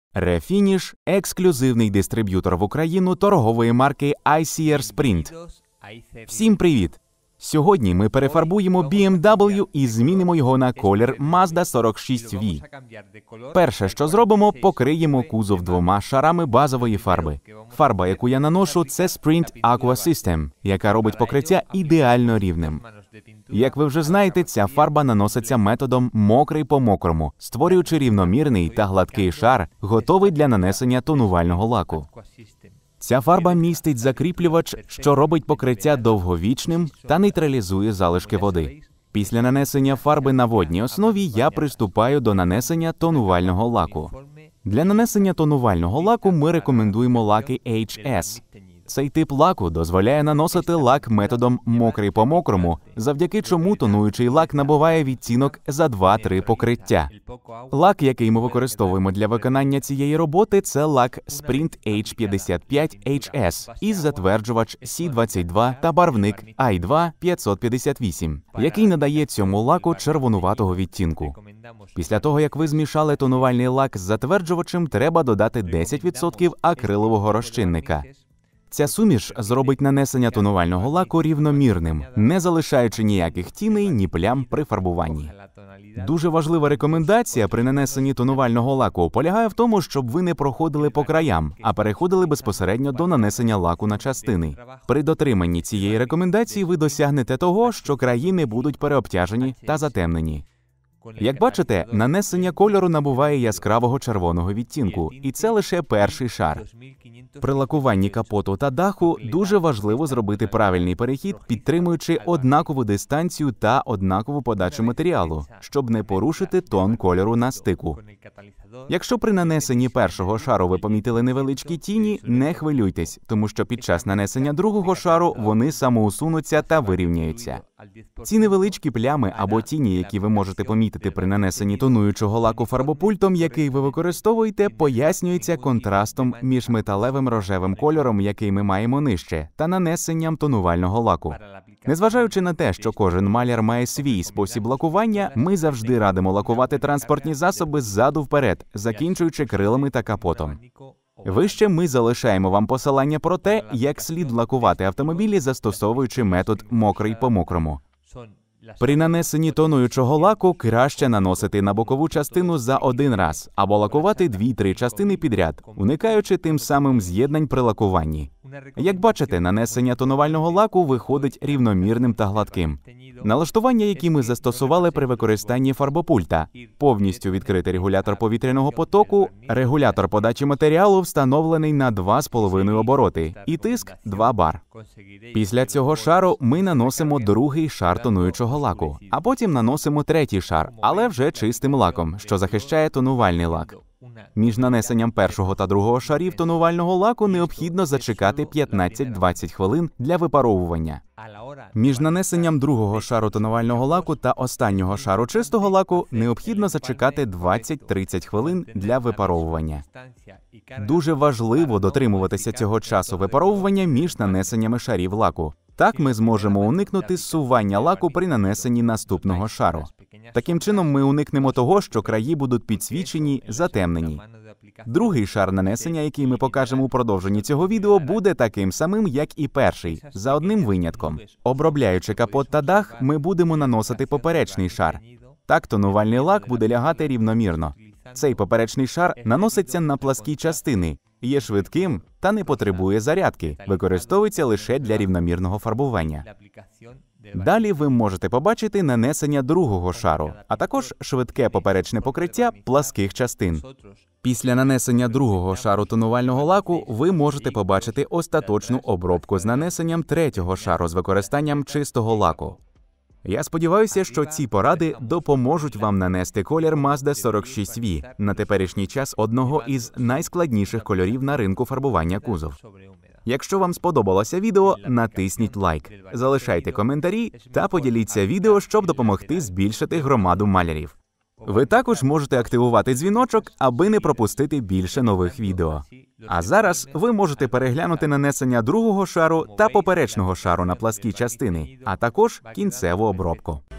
Refinish – ексклюзивний дистриб'ютор в Україну торгової марки ICR Sprint. Всім привіт! Сьогодні ми перефарбуємо BMW і змінимо його на колір Mazda 46V. Перше, що зробимо, покриємо кузов двома шарами базової фарби. Фарба, яку я наношу, це Sprint Aqua System, яка робить покриття ідеально рівним. Як ви вже знаєте, ця фарба наноситься методом мокрий по мокрому, створюючи рівномірний та гладкий шар, готовий для нанесення тонувального лаку. Ця фарба містить закріплювач, що робить покриття довговічним та нейтралізує залишки води. Після нанесення фарби на водній основі я приступаю до нанесення тонувального лаку. Для нанесення тонувального лаку ми рекомендуємо лаки HS. Цей тип лаку дозволяє наносити лак методом мокрий по мокрому, завдяки чому тонуючий лак набуває відтінок за 2-3 покриття. Лак, який ми використовуємо для виконання цієї роботи, це лак Sprint H55HS із затверджувач C22 та барвник I2 558, який надає цьому лаку червонуватого відтінку. Після того, як ви змішали тонувальний лак з затверджувачем, треба додати 10% акрилового розчинника. Ця суміш зробить нанесення тонувального лаку рівномірним, не залишаючи ніяких тіней, ні плям при фарбуванні. Дуже важлива рекомендація при нанесенні тонувального лаку полягає в тому, щоб ви не проходили по краям, а переходили безпосередньо до нанесення лаку на частини. При дотриманні цієї рекомендації ви досягнете того, що краї не будуть переобтяжені та затемнені. Як бачите, нанесення кольору набуває яскравого червоного відтінку, і це лише перший шар. При лакуванні капоту та даху дуже важливо зробити правильний перехід, підтримуючи однакову дистанцію та однакову подачу матеріалу, щоб не порушити тон кольору на стику. Якщо при нанесенні першого шару ви помітили невеличкі тіні, не хвилюйтесь, тому що під час нанесення другого шару вони самоусунуться та вирівняються. Ці невеличкі плями або тіні, які ви можете помітити при нанесенні тонуючого лаку фарбопультом, який ви використовуєте, пояснюються контрастом між металевим рожевим кольором, який ми маємо нижче, та нанесенням тонувального лаку. Незважаючи на те, що кожен маляр має свій спосіб лакування, ми завжди радимо лакувати транспортні засоби ззаду вперед, закінчуючи крилами та капотом. Вище ми залишаємо вам посилання про те, як слід лакувати автомобілі, застосовуючи метод мокрий по мокрому. При нанесенні тонуючого лаку краще наносити на бокову частину за один раз, або лакувати 2-3 частини підряд, уникаючи тим самим з'єднань при лакуванні. Як бачите, нанесення тонувального лаку виходить рівномірним та гладким. Налаштування, які ми застосували при використанні фарбопульта: повністю відкритий регулятор повітряного потоку, регулятор подачі матеріалу встановлений на 2,5 обороти і тиск 2 бар. Після цього шару ми наносимо другий шар тонуючого лаку, а потім наносимо третій шар, але вже чистим лаком, що захищає тонувальний лак. Між нанесенням першого та другого шарів тонувального лаку необхідно зачекати 15-20 хвилин для випаровування. Між нанесенням другого шару тонувального лаку та останнього шару чистого лаку необхідно зачекати 20-30 хвилин для випаровування. Дуже важливо дотримуватися цього часу випаровування між нанесеннями шарів лаку. Так ми зможемо уникнути зсування лаку при нанесенні наступного шару. Таким чином ми уникнемо того, що краї будуть підсвічені, затемнені. Другий шар нанесення, який ми покажемо у продовженні цього відео, буде таким самим, як і перший, за одним винятком. Обробляючи капот та дах, ми будемо наносити поперечний шар. Так тонувальний лак буде лягати рівномірно. Цей поперечний шар наноситься на пласкі частини, є швидким та не потребує зарядки, використовується лише для рівномірного фарбування. Далі ви можете побачити нанесення другого шару, а також швидке поперечне покриття пласких частин. Після нанесення другого шару тонувального лаку ви можете побачити остаточну обробку з нанесенням третього шару з використанням чистого лаку. Я сподіваюся, що ці поради допоможуть вам нанести колір Mazda 46V, на теперішній час одного із найскладніших кольорів на ринку фарбування кузов. Якщо вам сподобалося відео, натисніть лайк, залишайте коментарі та поділіться відео, щоб допомогти збільшити громаду малярів. Ви також можете активувати дзвіночок, аби не пропустити більше нових відео. А зараз ви можете переглянути нанесення другого шару та поперечного шару на пласкі частини, а також кінцеву обробку.